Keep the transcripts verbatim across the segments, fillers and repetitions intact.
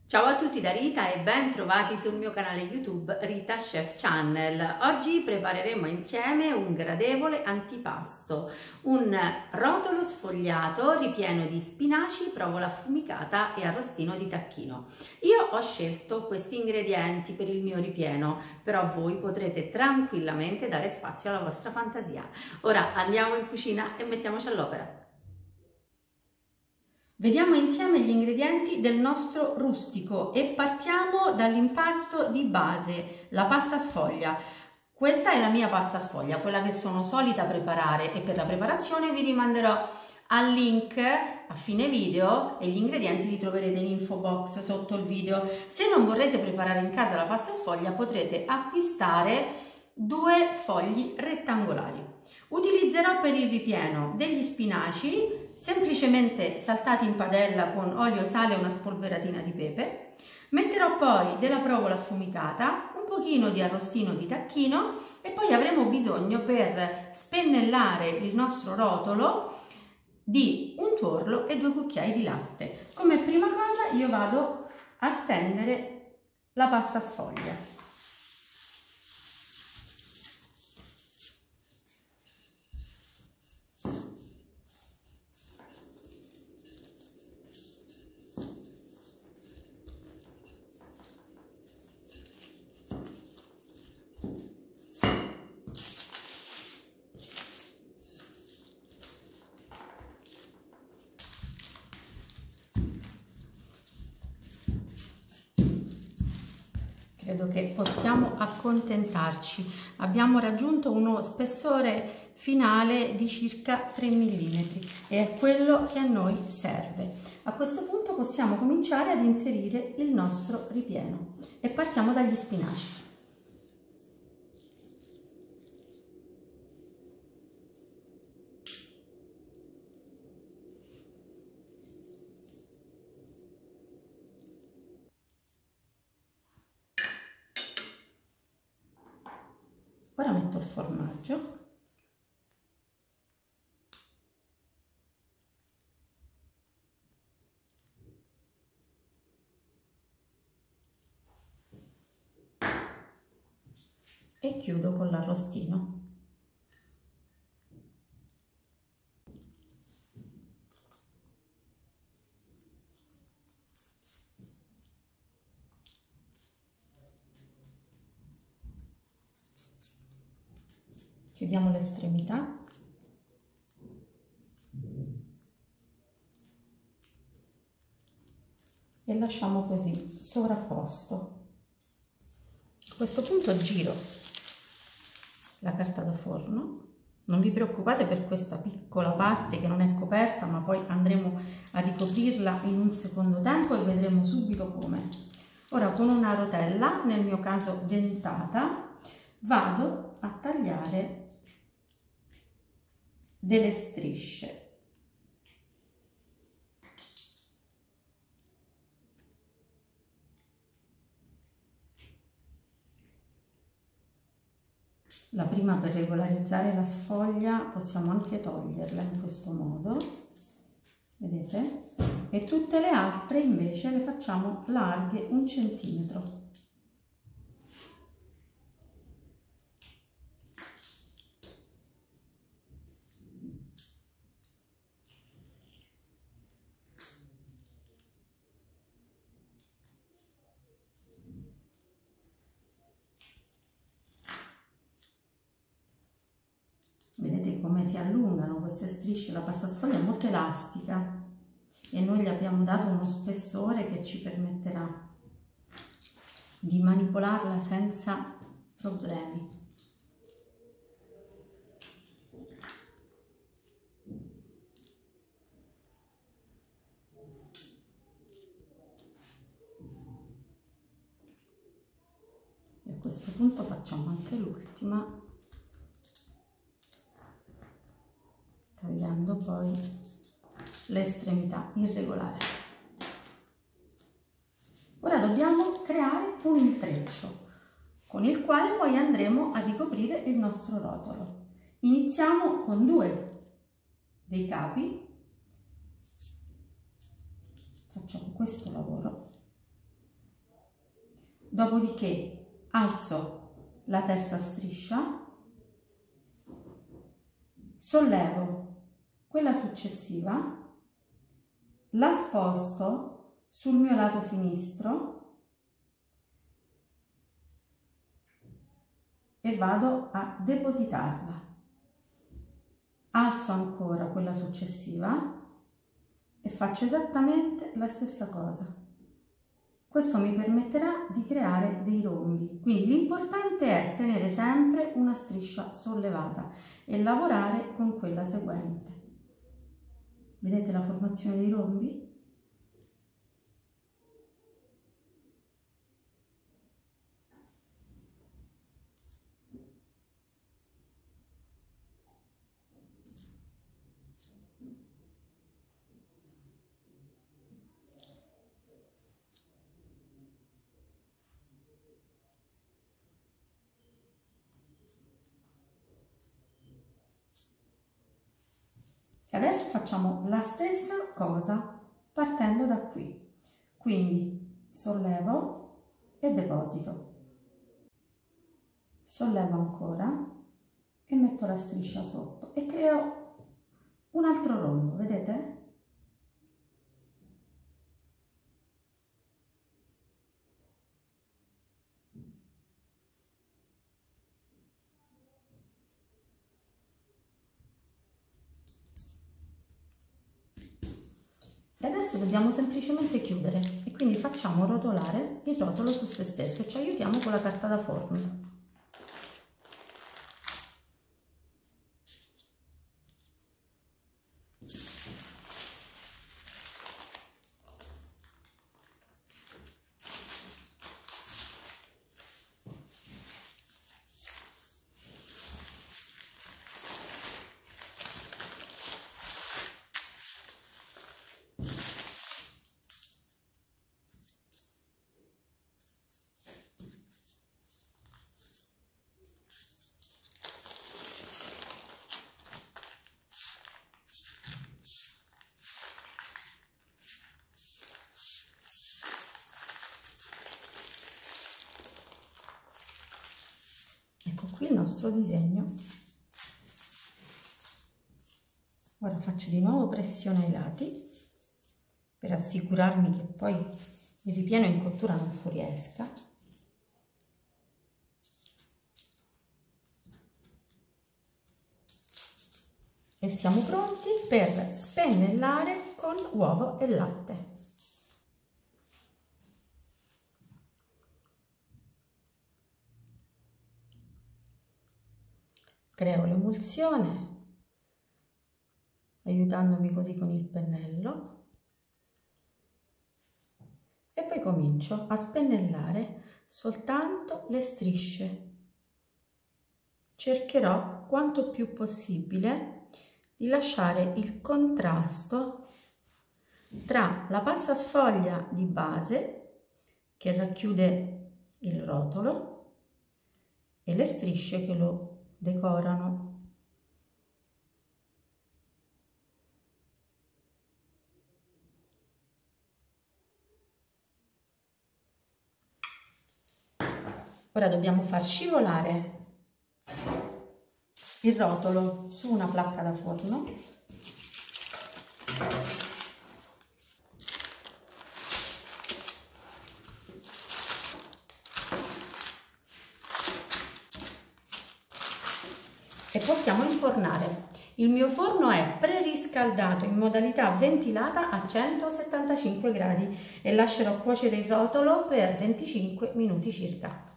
Ciao a tutti da Rita e ben trovati sul mio canale YouTube Rita Chef Channel. Oggi prepareremo insieme un gradevole antipasto, un rotolo sfogliato ripieno di spinaci, provola affumicata e arrostino di tacchino. Io ho scelto questi ingredienti per il mio ripieno, però voi potrete tranquillamente dare spazio alla vostra fantasia. Ora andiamo in cucina e mettiamoci all'opera. Vediamo insieme gli ingredienti del nostro rustico e partiamo dall'impasto di base, la pasta sfoglia. Questa è la mia pasta sfoglia, quella che sono solita preparare, e per la preparazione vi rimanderò al link a fine video e gli ingredienti li troverete in info box sotto il video. Se non vorrete preparare in casa la pasta sfoglia, potrete acquistare due fogli rettangolari. Utilizzerò per il ripieno degli spinaci semplicemente saltati in padella con olio, sale e una spolveratina di pepe. Metterò poi della provola affumicata, un pochino di arrostino di tacchino e poi avremo bisogno per spennellare il nostro rotolo di un tuorlo e due cucchiai di latte. Come prima cosa io vado a stendere la pasta sfoglia. Credo che possiamo accontentarci. Abbiamo raggiunto uno spessore finale di circa tre millimetri e è quello che a noi serve. A questo punto possiamo cominciare ad inserire il nostro ripieno e partiamo dagli spinaci. Ora metto il formaggio. E chiudo con l'arrostino. Chiudiamo l'estremità e lasciamo così sovrapposto. A questo punto giro la carta da forno. Non vi preoccupate per questa piccola parte che non è coperta, ma poi andremo a ricoprirla in un secondo tempo e vedremo subito come. Ora con una rotella, nel mio caso dentata, vado a tagliare delle strisce. La prima, per regolarizzare la sfoglia, possiamo anche toglierla in questo modo, vedete? E tutte le altre invece le facciamo larghe un centimetro. Vedete come si allungano queste strisce? La pasta sfoglia è molto elastica e noi gli abbiamo dato uno spessore che ci permetterà di manipolarla senza problemi. E a questo punto facciamo anche l'ultima, tagliando poi l'estremità irregolare. Ora dobbiamo creare un intreccio con il quale poi andremo a ricoprire il nostro rotolo. Iniziamo con due dei capi, facciamo questo lavoro Dopodiché alzo la terza striscia, sollevo quella successiva, la sposto sul mio lato sinistro e vado a depositarla. Alzo ancora quella successiva e faccio esattamente la stessa cosa. Questo mi permetterà di creare dei rombi, quindi l'importante è tenere sempre una striscia sollevata e lavorare con quella seguente. Vedete la formazione dei rombi? Adesso facciamo la stessa cosa partendo da qui, quindi sollevo e deposito, sollevo ancora e metto la striscia sotto e creo un altro rombo, vedete? E adesso dobbiamo semplicemente chiudere e quindi facciamo rotolare il rotolo su se stesso e ci aiutiamo con la carta da forno. Ecco qui il nostro disegno. Ora faccio di nuovo pressione ai lati per assicurarmi che poi il ripieno in cottura non fuoriesca. E siamo pronti per spennellare con uovo e latte. Creo l'emulsione aiutandomi così con il pennello e poi comincio a spennellare soltanto le strisce. Cercherò quanto più possibile di lasciare il contrasto tra la pasta sfoglia di base che racchiude il rotolo e le strisce che lo decorano. Ora dobbiamo far scivolare il rotolo su una placca da forno e possiamo infornare. Il mio forno è preriscaldato in modalità ventilata a centosettantacinque gradi e lascerò cuocere il rotolo per venticinque minuti circa.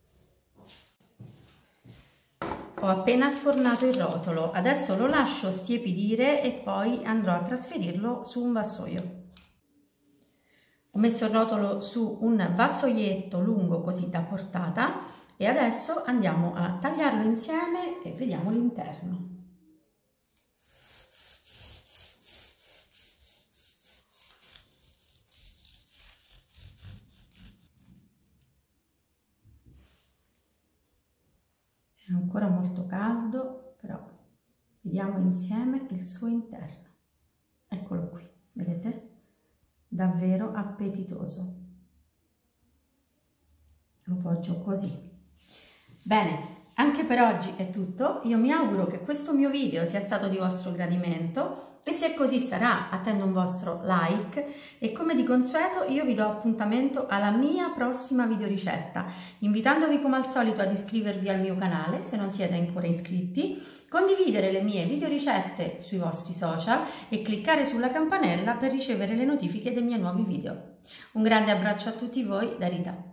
Ho appena sfornato il rotolo, adesso lo lascio stiepidire e poi andrò a trasferirlo su un vassoio. Ho messo il rotolo su un vassoietto lungo così da portata e adesso andiamo a tagliarlo insieme e vediamo l'interno. È ancora molto caldo, però vediamo insieme il suo interno. Eccolo qui, vedete? Davvero appetitoso. poggio così. Bene, anche per oggi è tutto. Io mi auguro che questo mio video sia stato di vostro gradimento e se così sarà attendo un vostro like e come di consueto io vi do appuntamento alla mia prossima videoricetta, invitandovi come al solito ad iscrivervi al mio canale se non siete ancora iscritti, condividere le mie videoricette sui vostri social e cliccare sulla campanella per ricevere le notifiche dei miei nuovi video. Un grande abbraccio a tutti voi da Rita.